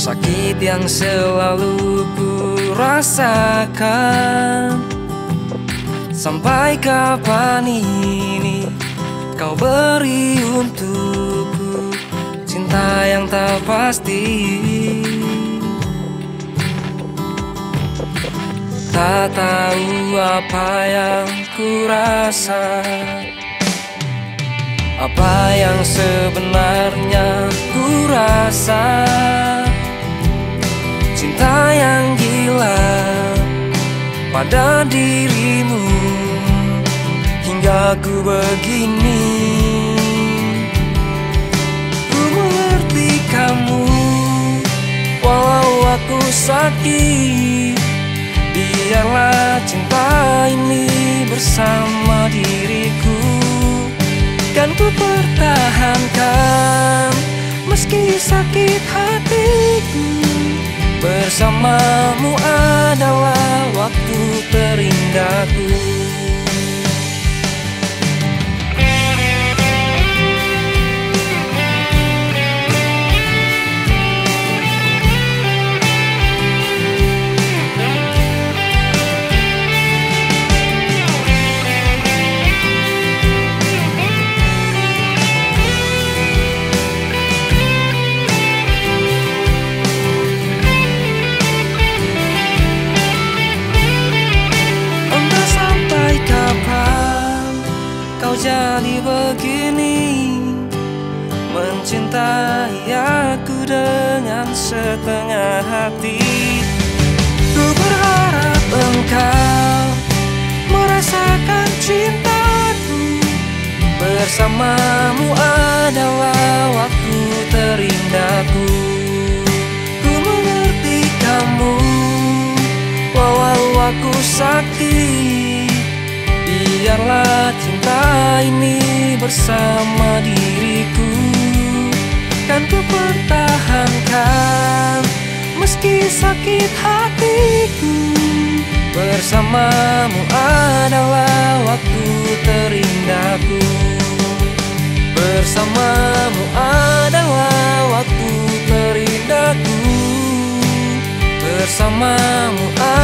sakit yang selalu ku rasakan. Sampai kapan ini kau beri untukku cinta yang tak pasti. Tak tahu apa yang ku rasa, apa yang sebenarnya ku rasa. Cinta yang gila pada dirimu hingga ku begini. Ku mengerti kamu walau aku sakit. Biarlah cinta ini bersama diriku, kan ku pertahankan meski sakit hatiku. Bersamamu adalah waktu terindahku. Jadi begini, mencintai aku dengan setengah hati. Ku berharap engkau merasakan cintaku. Bersamamu adalah waktu terindahku. Ku mengerti kamu walau aku sakit. Biarlah cinta ini bersama diriku, kan ku pertahankan meski sakit hatiku. Bersamamu adalah waktu terindahku. Bersamamu adalah waktu terindahku. Bersamamu